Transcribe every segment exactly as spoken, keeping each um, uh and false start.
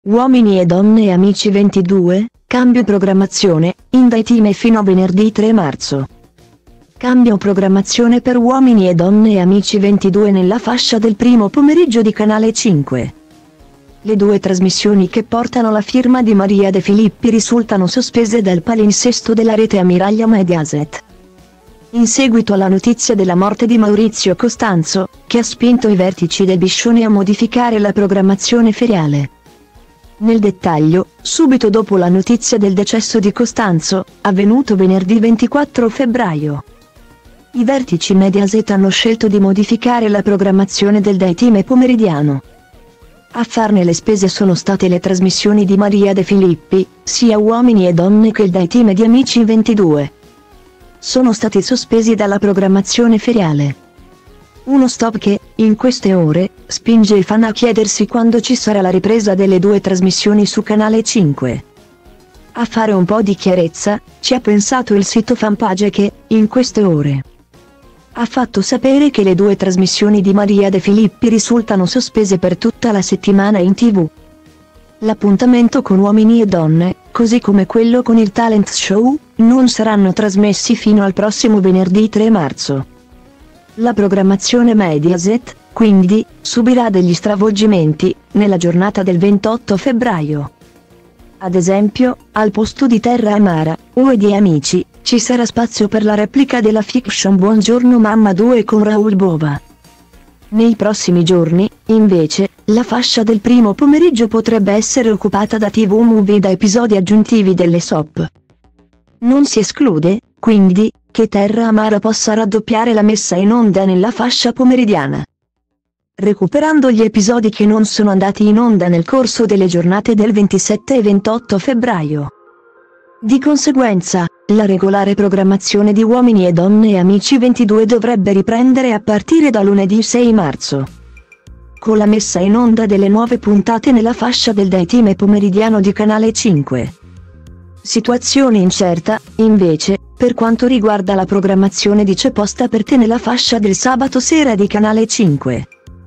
Uomini e donne e amici ventidue, cambio programmazione, in dai team fino a venerdì tre marzo. Cambio programmazione per Uomini e donne e amici ventidue nella fascia del primo pomeriggio di Canale cinque. Le due trasmissioni che portano la firma di Maria De Filippi risultano sospese dal palinsesto della rete ammiraglia Mediaset. In seguito alla notizia della morte di Maurizio Costanzo, che ha spinto i vertici del Biscione a modificare la programmazione feriale. Nel dettaglio, subito dopo la notizia del decesso di Costanzo, avvenuto venerdì ventiquattro febbraio, i vertici Mediaset hanno scelto di modificare la programmazione del daytime pomeridiano. A farne le spese sono state le trasmissioni di Maria De Filippi, sia Uomini e donne che il daytime di Amici ventidue. Sono stati sospesi dalla programmazione feriale. Uno stop che, in queste ore, spinge i fan a chiedersi quando ci sarà la ripresa delle due trasmissioni su Canale cinque. A fare un po' di chiarezza, ci ha pensato il sito Fanpage che, in queste ore, ha fatto sapere che le due trasmissioni di Maria De Filippi risultano sospese per tutta la settimana in tivù. L'appuntamento con Uomini e donne, così come quello con il talent show, non saranno trasmessi fino al prossimo venerdì tre marzo. La programmazione Mediaset, quindi, subirà degli stravolgimenti, nella giornata del ventotto febbraio. Ad esempio, al posto di Terra Amara, o di Amici, ci sarà spazio per la replica della fiction Buongiorno Mamma due con Raoul Bova. Nei prossimi giorni, invece, la fascia del primo pomeriggio potrebbe essere occupata da T V Movie e da episodi aggiuntivi delle soap. Non si esclude, quindi, che Terra Amara possa raddoppiare la messa in onda nella fascia pomeridiana, recuperando gli episodi che non sono andati in onda nel corso delle giornate del ventisette e ventotto febbraio. Di conseguenza, la regolare programmazione di Uomini e donne e Amici ventidue dovrebbe riprendere a partire da lunedì sei marzo, con la messa in onda delle nuove puntate nella fascia del daytime pomeridiano di Canale cinque. Situazione incerta, invece, per quanto riguarda la programmazione di C'è posta per te nella fascia del sabato sera di Canale cinque.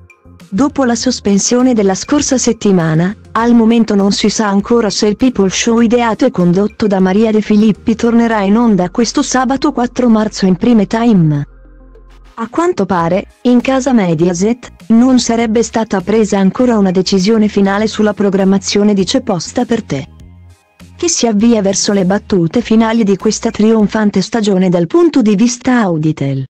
Dopo la sospensione della scorsa settimana, al momento non si sa ancora se il People Show ideato e condotto da Maria De Filippi tornerà in onda questo sabato quattro marzo in prime time. A quanto pare, in casa Mediaset, non sarebbe stata presa ancora una decisione finale sulla programmazione di C'è posta per te, che si avvia verso le battute finali di questa trionfante stagione dal punto di vista Auditel.